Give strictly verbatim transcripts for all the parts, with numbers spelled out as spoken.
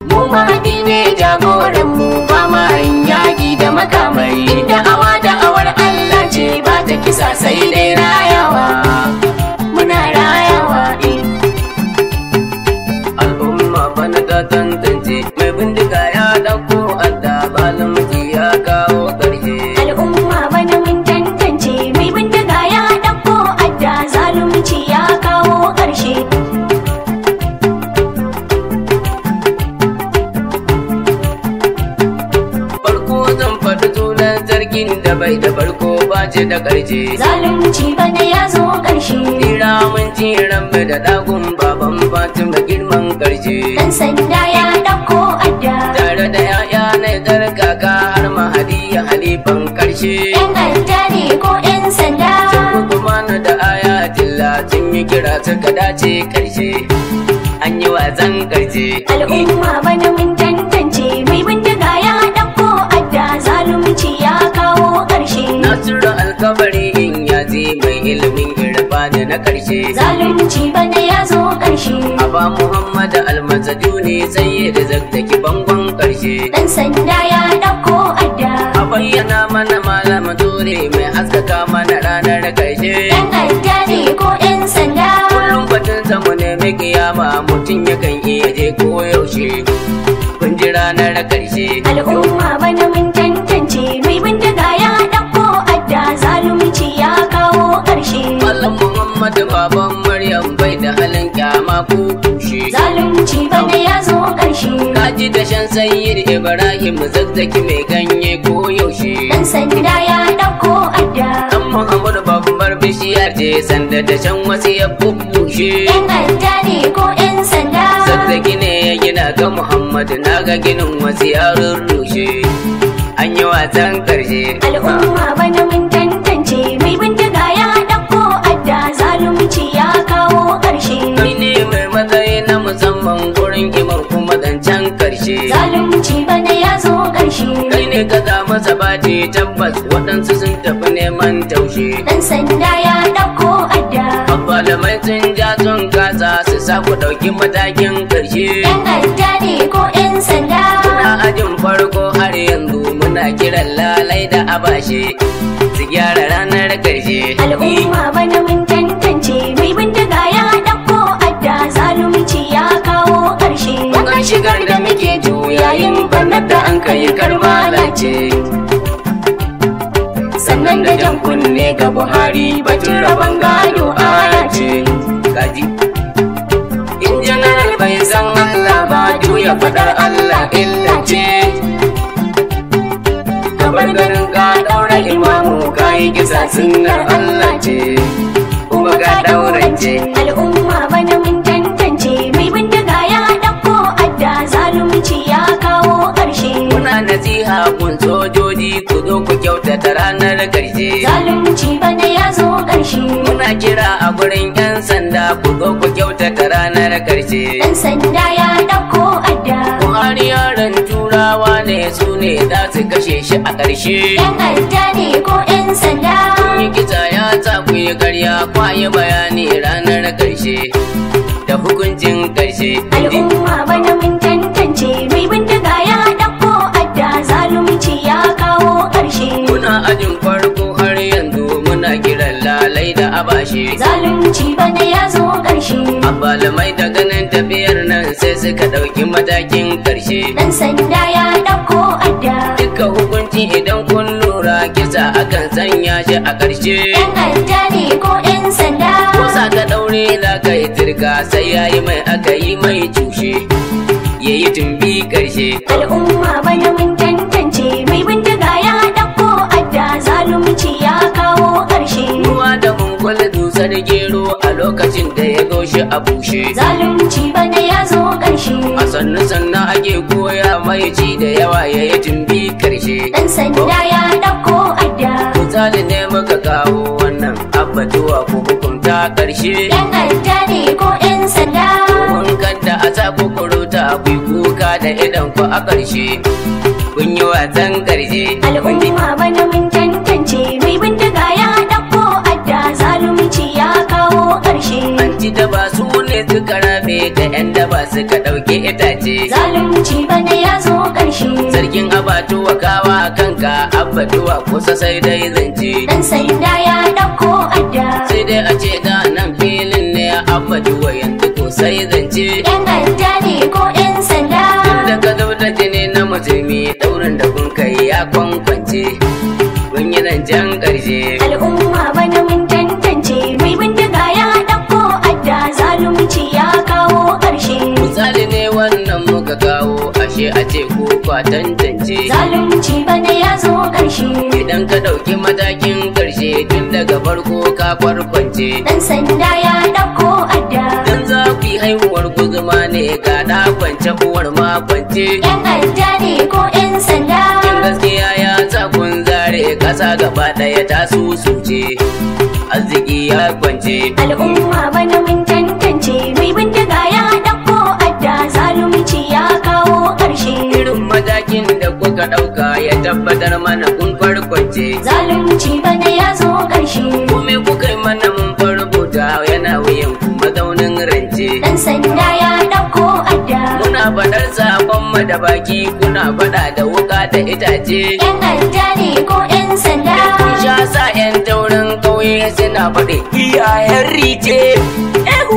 Mu mahadi ne jagoran mu ba ma yin yaƙi da makamai. Inda awa da awar Allah ce ba ta kisa sai dai rayawa. Muna rayawa eh. Al'umma bana ta tantance mai bindiga ya ɗauko adda balumci ya kawo ƙarshe. Al'umma bana mun tantance mai bindiga ya ɗauko adda zalunci ya kawo ƙarshe. Farko zan faɗi sunan sarkin da bai da farko ba ce da ƙarshe. Zalunci bana ya zo ƙarshe. Tira mun ci rambe da ɗagun baban Fatima girman ƙarshe. Ɗan sanda ya ɗauko adda. Tare da ya'ya na kaka har mahadi ya halifan ƙarshe. Yan adda ne ko yan sanda. Sun kuma na da ayatilla sun yi kira suka dace ƙarshe. An yi wasan ƙarshe. Al'umma bana mun tantance mai bindiga ya ɗauko adda zalunci ya kawo ƙarshe. Nasiru alkabari in ya je mai ilimin irfa da na ƙarshe. Zalunci bana ya zo ƙarshe. Aba Muhammad almasaju ne sai da zaktaki bangon ƙarshe. Ɗan sanda ya ɗauko adda. A bayyana mana malam ture mai haskaka mana ranar ƙarshe. Yan adda ne ko yan sanda. Kullum batun mu nemi kiyama mutum yakan iya je ko yaushe. Kun ji ranar ƙarshe. Al'umma bana mun tantance mai bindiga ya ɗauko adda zalunci ya kawo ƙarshe. Malam Muhammad baban Maryam bai da halin kyama ko kushe. Zalunci bana ya zo ƙarshe. Kaji da shan sayyid Ibrahim zazzaki mai ganye ko yaushe. Ɗan sanda ya ɗauko adda. Dan Muhammad babbar bishiyar ce sanda da shan wasu ya bubbushe. Yan adda ne ko yan sanda. Zazzaki ne ya gina ga Muhammad na ga ginin wasu ya rurrushe. An yi wasan ƙarshe. Al'umma bana mun tantance mai bindiga ya ɗauko adda zalunci ya kawo ƙarshe. Ni ne mai matsayi na musamman gurin imar kuma zancen ƙarshe. Zalunci bana ya zo ƙarshe. Kai ne ka samu sabati tabbas waɗansu sun tafi neman taushe. Ɗan sanda ya ɗauko adda. Malamai sun ja sun kasa su sa ku ɗauki matakin ƙarshe. Yan adda ne ko yan sanda. Muna ajin farko har yanzu muna kiran lalai da abashe su gyara ranar ƙarshe. Al'umma bana mun tantance mai bindiga ya ɗauko adda zalunci ya kawo ƙarshe. Mukan shigar da muke juyayin bannar da an kai karmala ce. Sannan da jan kunne ga Buhari batun rabon gado aya ce. Gaji. In janar bai san Allah ba juya faɗar Allah illa ce. Kabar garin ka ɗaura imamu ka yi kisa sunnar Allah ce. Kuma ka ɗaurance. Al'umma bana mun tantance mai bindiga ya ɗauko adda zalunci ya kawo ƙarshe. Muna nasiha kun sojoji ku zo ku kyautata ranar ƙarshe. Zalunci bana ya zo ƙarshe. Muna kira a gurin 'yan sanda ku zo ku kyautata ranar ƙarshe. Ɗan sanda ya ɗauko adda. Buhari yaran turawa ne su ne za su kashe shi a ƙarshe. Yan adda ne ko 'yan sanda. Kun yi kisa ya sa ku yi karya kwaye bayani ranar ƙarshe da hukuncin ƙarshe. Al'umma bana mun tantance mai bindiga ya ɗauko adda zalunci ya kawo ƙarshe. Muna ajin farko har yanzu muna kiran lalai da abashe. Zalunci bana ya zo ƙarshe. Malamai da ganin tafiyar nan sai suka ɗauki matakin ƙarshe. Ɗan sanda ya ɗauko adda. Duka hukunci idan kun lura kisa akan sanya shi a ƙarshe. Yan adda ne ko 'yan sanda. Ko sa ka ɗaure za ka yi turka sai ya yi mai aka yi mai cushe. Ya yi tumbi ƙarshe. Al'umma bana mun tantance mai bindiga ya ɗauko adda zalunci ya kawo ƙarshe. Ruwa da mungwal dusar gero a lokacin da ya goshi a bushe. Zalunci bana ya zo ƙarshe. A sannu sannu ake koya mai ci da yawa ya yi tumbi ƙarshe. Ɗan sanda ya ɗauko adda. Misali ne muka kawo wannan abbatuwa ko hukunta ƙarshe. Yan adda ne ko 'yan sanda. Mun kanta a sa kukuruta ku kuka da idan ku a ƙarshe. Kun yi wasan ƙarshe. Al'umma bana mun tantance mai bindiga ya ɗauko adda zalunci ya kawo ƙarshe. An ci da ba su ne suka rabe da 'yan da ba suka ɗauke itace. ce. Zalunci bana ya zo ƙarshe. Sarkin abatuwa kawa kanka abatuwa kusa sai dai zance. Dan sanda ya ɗauko adda. Sai dai a ce da nan filin ne abatuwa yanzu ko sai zance. Yan adda ne ko yan sanda. Inda ka zub da jini na musulmi daurin da kun kai ya kwankwance. Kun yi zancen ƙarshe. Al'umma bana mun tantance mai bindiga ya ɗauko adda. Zalunci ya kawo ƙarshe. Misali ne wannan muka kawo ashe a ce ko kwa tantance. Zalunci bana ya zo ƙarshe. Idan ka ɗauki matakin ƙarshe tun daga farko ka kwarkwance. Dan sanda ya ɗauko adda. Dan za ku yi haihuwar guzuma ne ga ɗa kwance uwar ma kwance. Yan adda ne ko yan sanda. In gaskiya ya sa kun zare ƙasa gaba ɗaya ta susuce. Arziki ya kwance. Al'umma bana mun tantance mai bindiga ya ɗauko adda. Zalunci ya kawo ƙarshe. Irin matakin da kuka ɗauka ya tabbatar mana kun farkwance. Zalunci bana ya zo ƙarshe. Kome kuka yi mana mun farbuta yana wuyan ku mazaunin rance. Dan sanda ya ɗauko adda. Muna faɗar sabon mu da baki kuna faɗa da wuka da itace. Yan adda ne ko yan sanda. Kun sha sa 'yan taurin ƙauye suna faɗi iyayen rice. Ehu!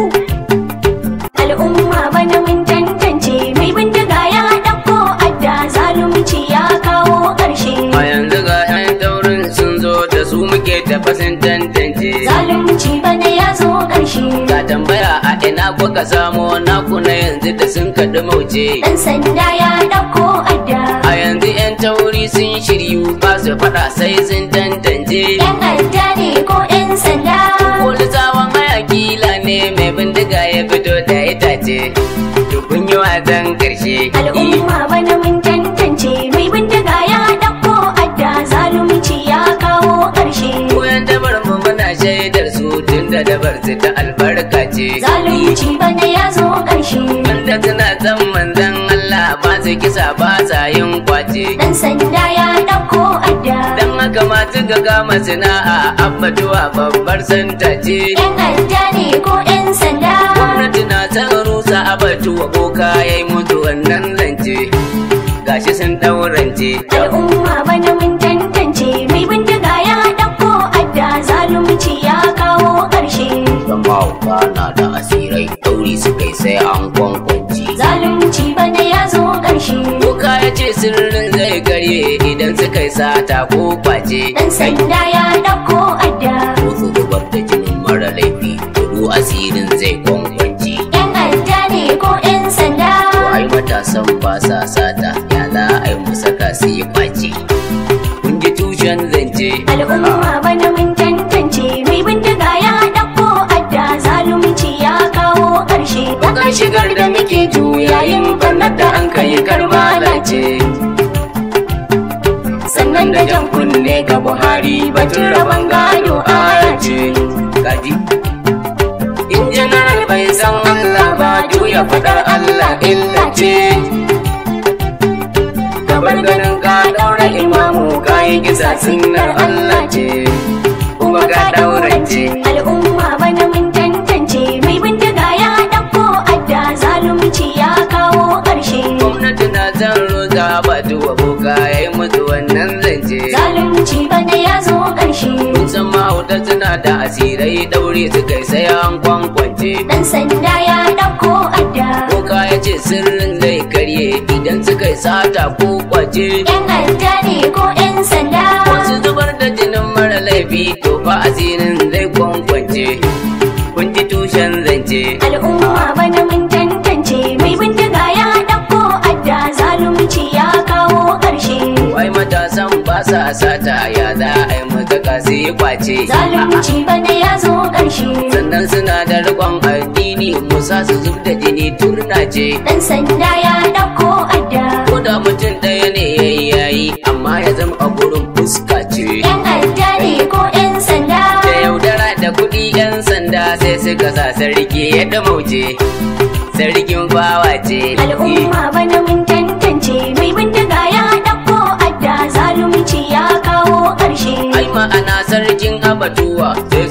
Al'umma bana mun tantance mai bindiga ya ɗauko adda. Zalunci ya kawo ƙarshe. A yanzu ga 'yan taurin sun zo da su muke tafasin tantance. Zalunci bana ya zo ƙarshe. Ga tambaya a ina kuka samo naku na yanzu da sun kaɗi mauce. Dan sanda ya ɗauko adda. A yanzu 'yan tauri sun shiryu ba su faɗa sai sun tantance. Yan adda ne ko yan sanda. Polisawan hayakila ne mai bindiga ya fito da itace. To kun yi wasan ƙarshe. Al'umma bana mun tantance mai bindiga ya ɗauko adda. Zalunci ya kawo ƙarshe. Koyan dabar mu muna shaidar su tun da dabar su ta albarka ce. Zalunci bana ya zo ƙarshe. Wanda suna san manzan Allah ba su kisa ba sa yin kwace. Dan sanda ya ɗauko adda. Dan haka masu gaga masana'a abbatuwa babbar santa ce. Yan adda ne ko yan sanda. Gwamnati na san rusa abatuwa boka ya yi mutu wannan zance. Gashi sun ɗaurance. Al'umma bana mun tantance mai bindiga ya ɗauko adda. Zalunci ya kawo ƙarshe. Mahauta na da asirai ɗauri su kai sai an kwankwanci. Zalunci bana ya zo ƙarshe. Boka ya ce sirrin zai karye idan suka yi sata ko kwace. Dan sanda ya ɗauko adda. Ko su zubar da jinin mara laifi dubu asirin zai kwankwanci. Yan adda ne ko yan sanda. To ai matasan ba sa sata ya za a yi musaka su yi kwace. Kun ji tushen zance. Al'umma bana mun tantance mai bindiga ya ɗauko adda. Zalunci ya kawo ƙarshe. Bakar shigar da muke juyayin bannar da an kai karbala ce. Sannan da jan kunne ga Buhari batun rabon gado aya ce. Gaji. In general bai san Allah ba juya faɗar Allah illa ce. Gabar ganin ka ɗaura imamu ka yi kisa sunnar Allah ce. Kuma ka ɗaurance. Al'umma bana mun tantance mai bindiga ya ɗauko adda. Zalunci ya kawo ƙarshe. Gwamnati na zan roza batuwa boka ya yi mutu wannan zance. Zalunci bana ya zo ƙarshe. Kun san mahauta suna da asirai ɗaure su kai sai an kwankwance. Dan sanda ya ɗauko adda. Boka ya ce sirrin zai karye idan suka yi sata ko kwace. Yan adda ne ko yan sanda. Wasu zubar da jinin mara laifi to fa asirin zai kwankwance. Kun ji tushen zance. Al'umma bana mun tantance mai bindiga ya ɗauko adda. Zalunci ya kawo ƙarshe. Wai matasan ba sa sata ya za a yi mutaka su yi kwace. Zalunci bana ya zo ƙarshe. Sannan suna da riƙon addini musa su zub da jini turna ce. Dan sanda ya ɗauko adda. Ko da mutum ɗaya ne ya yi yayi amma ya zama a gurin fuska ce. Yan adda ne ko yan sanda. Da yaudara da kuɗi 'yan sanda sai suka sa sarki ya ɗamauce. Sarkin bawa ce. Al'umma bana mun tantance mai bindiga ya ɗauko adda. Zalunci ya kawo ƙarshe. Ai ma'ana sarkin abatuwa sai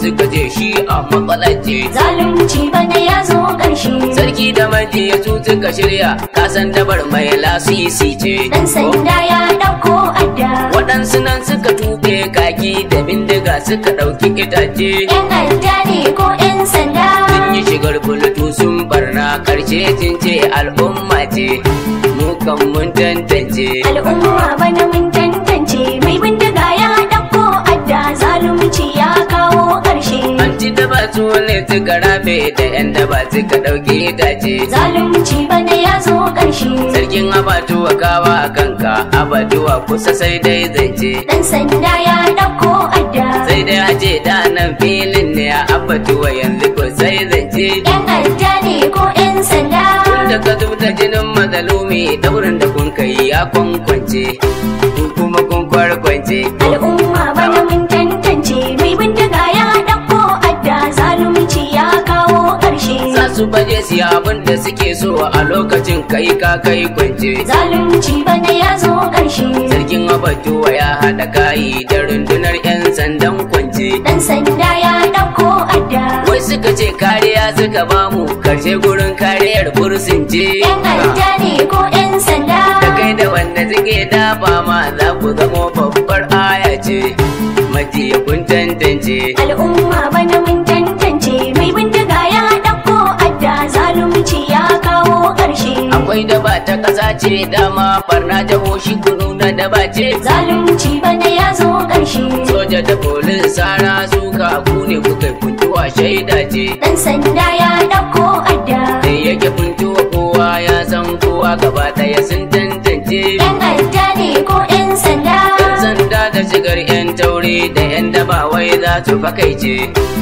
suka ce shi a matsalace. Zalunci bana ya zo ƙarshe. Sarki da majiya su suka shirya, kasan dabar mai lasisi ce. Dan sanda ya ɗauko adda. Waɗansu nan suka tuɓe kaki da bindiga suka ɗauki itace. Yan adda ne ko yan sanda. Sun yi shigar bulutu sun barna, ƙarshe sun ce al'umma ce. Mu kan mun tantance. Al'umma bana mun tantance. Mai bindiga ya ɗauko adda. Zalunci ya kawo ƙarshe. An ci daba su ne suka rabe da yan daba suka ɗauki itace. Zalunci bana ya zo ƙarshe. Sarkin abatuwa kawa kanka, abatuwa kusa sai dai zance. Dan sanda ya ɗauko adda. Sai dai a ce da nan filin ne a abatuwa yanzu ko sai zance. Yan adda ne ko yan sanda. Da ka zubta jinin mazalumi, daurin da kun kai ya kwankwance, ku kuma kun kwarkwance. Al'umma bana mun tantance. Mai bindiga ya ɗauko adda. Zalunci ya kawo ƙarshe. Za su baje su abin da suke so a lokacin kai ka kai kwance. Zalunci bana ya zo ƙarshe. Sarkin abatuwa ya haɗa kayi da rundunar 'yan sandan kwance. Dan sanda ya ɗauko adda. Wai suka ce kariya suka bamu, karshe gurin kariyar bursun ce. Yan adda ne ko yan sanda. Da kai da wanda suke dafa ma za ku zamo babbar aya ce. Majiya kun tantance. Al'umma bana mun tantance. Mai bindiga ya ɗauko adda. Zalunci ya kawo ƙarshe. Akwai daba ta ƙasa ce dama, barna ta hoshi kunu na daba ce. Zalunci bana ya zo ƙarshe. Soja da polis sara suka ku ne kuka kuntuwa shaida ce. Dan sanda ya ɗauko adda. Da yake kuntuwa kowa ya san kowa gaba ɗaya sun tantance. Yan adda ne ko yan sanda. Yan sanda da shigar 'yan taure da 'yan daba wai za su fakaice.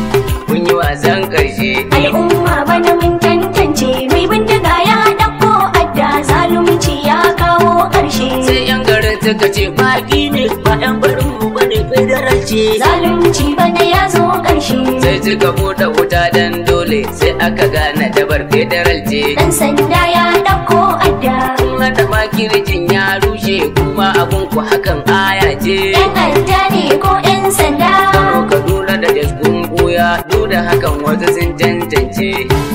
Kun yi wasan ƙarshe. Al'umma bana mun tantance. Mai bindiga ya ɗauko adda. Zalunci ya kawo ƙarshe. Sai 'yan garin suka ce baki ne ba 'yan barin mu bane federal ce. Zalunci bana ya zo ƙarshe. Sai suka buɗe wuta dan dole sai aka gane dabar federal ce. Dan sanda ya ɗauko adda. Kun haɗa makircin ya rushe kuma abun ku hakan aya ce. Yan adda ne ko yan sanda. Kano Kaduna da Jaskun Buya duk da hakan wasu sun tantance.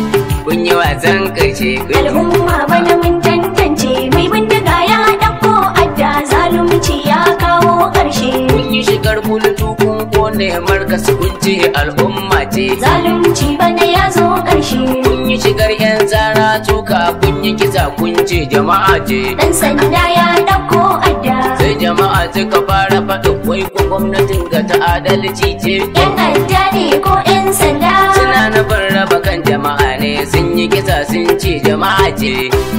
Kun yi wasan ƙarshe. Al'umma bana mun tantance. Mai bindiga ya ɗauko adda. Zalunci ya kawo ƙarshe. Kun yi shigar bulutu kun kone markas kun ce al'umma ce. Zalunci bana ya zo ƙarshe. Kun yi shigar 'yan tsara tuka kun yi kisa kun ce jama'a ce. Dan sanda ya ɗauko adda. Sai jama'a suka fara faɗin wai ko gwamnatin ga ta adalci ce. Yan adda ne ko yan sanda. Suna nufin raba kan jama'a ne, sun yi kisa sun ce jama'a ce.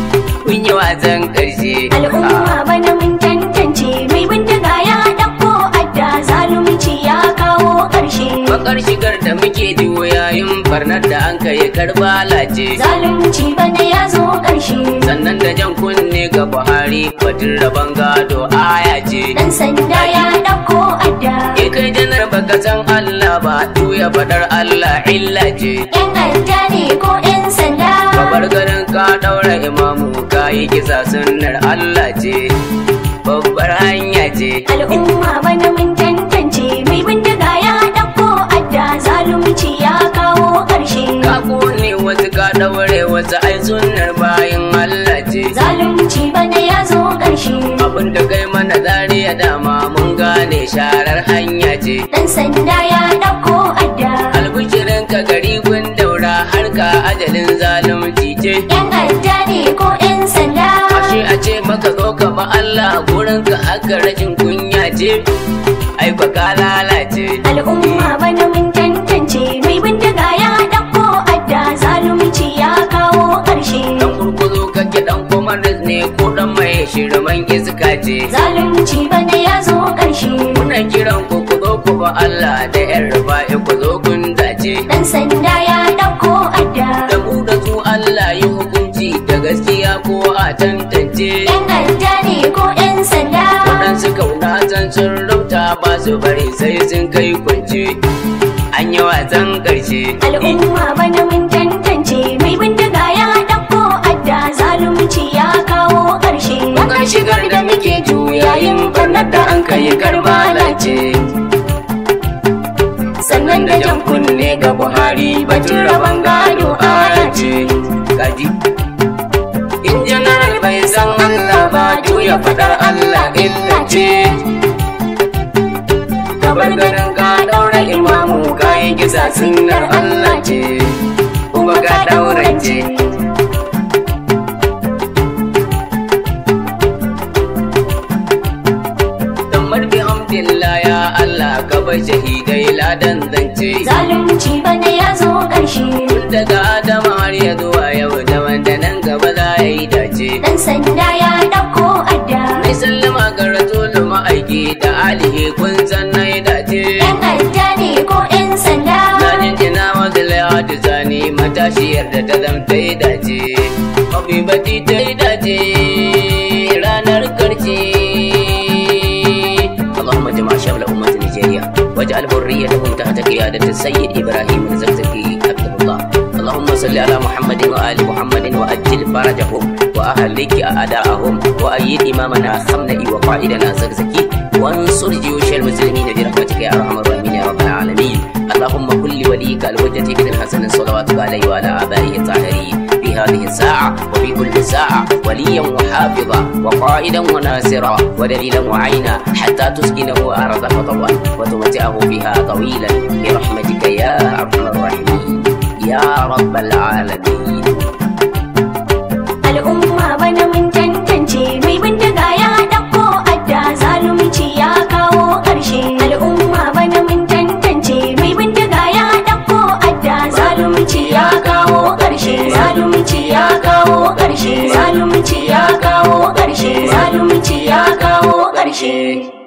Kun yi wasan ƙarshe. Al'umma bana mun tantance. Mai bindiga ya ɗauko adda. Zalunci ya kawo ƙarshe. Bakar shigar da muke jiwo yayin barnar da an kai Karbala ce. Zalunci bana ya zo ƙarshe. Sannan da jan kunne ga Buhari batun rabon gado aya ce. Dan sanda ya ɗauko adda. Ke kai janar baka san Allah ba, tuya faɗar Allah illa ce. Yan adda ne ko yan sanda. Babar garin ka ɗaura imamu ka yi kisa sunnar Allah ce. Babbar hanya ce. Al'umma bana mun tantance. Mai bindiga ya ɗauko adda. Zalunci ya kawo ƙarshe. Ka kone wasu ka ɗaure wasu ai sunnar bayan Allah ce. Zalunci bana ya zo ƙarshe. Abin da kai mana zariya dama mun gane sharar hanya ce. Dan sanda ya ɗauko adda. Albishirin ka gari gun daura har ka ajalin zalunci ce. Yan adda ne ko yan sanda. Ashe a ce maka zo ka ba Allah gurin ka haka rashin kunya ce. Ai ba ka lalace. Al'umma bana mun tantance. Mai bindiga ya ɗauko adda. Zalunci ya kawo ƙarshe. Dan kurkuzo kake dan komandas ne ko dan mai shirman iska ce. Zalunci bana ya zo ƙarshe. Muna kiran ku ku zo ku ba Allah da 'yan rufa'i ku zo kun dace. Dan sanda ya ɗauko adda. Da mu da su Allah yi hukunci da gaskiya ko a tantance. Yan adda ne ko yan sanda. Waɗansu kauna san sun rauta ba su bari sai sun kai kwance. An yi wasan ƙarshe. Al'umma bana mun tantance. Mai bindiga ya ɗauko adda. Zalunci ya kawo ƙarshe. Bakar shigar da muke juyayin barnar da an kai Karbala ce. Sannan da jan kunne Buhari batun rabon gado aya ce. Kaji in general bai san Allah ba juya fadar Allah illa ce. Kabar ganin ka daura imamu kayi kisa sunnar Allah ce kuma ka daurace. Tammar bi hamdillah ya Allah ka bar shahidai ladan zance. Zalunci bana ya zo ƙarshe. Tun daga Adama har ya zuwa yau da wanda nan gaba za ya yi dace. Dan sanda ya ɗauko adda. Mai sallama ga rasulun ma'aiki da alihi kun san na yi dace. Yan adda ne ko yan sanda. Na jinjina wa Zulaiha Zani matashiyar da ta zamta yi dace. Habibati ta yi dace ranar karshe. Allahumma jama'a shabla ummat Nigeria waj'al hurriyatahum tahta qiyadati Sayyid Ibrahim al-Zakzaki Abdullah. اللهم صل على محمد وآل محمد وأجل فرجهم وأهلك أعداءهم وأيد إمامنا خمنئي وقائدنا زكزكي وانصر جيوش المسلمين برحمتك يا أرحم الراحمين يا رب العالمين. اللهم كل وليك الحجة بن الحسن صلواتك عليه وعلى آبائه الطاهرين في هذه الساعة وفي كل ساعة وليا وحافظا وقائدا وناصرا ودليلا وعينا حتى تسكنه أرضك طوعا وتمتعه بها طويلا برحمتك يا أرحم الراحمين يا رب العالمين. Al'umma bana mun tantance mai bindiga ya ɗauko adda zalunci ya kawo ƙarshe. Al'umma bana mun tantance mai bindiga ya ɗauko adda zalunci ya kawo ƙarshe. Zalunci ya kawo ƙarshe. Zalunci ya kawo ƙarshe. Zalunci ya kawo ƙarshe.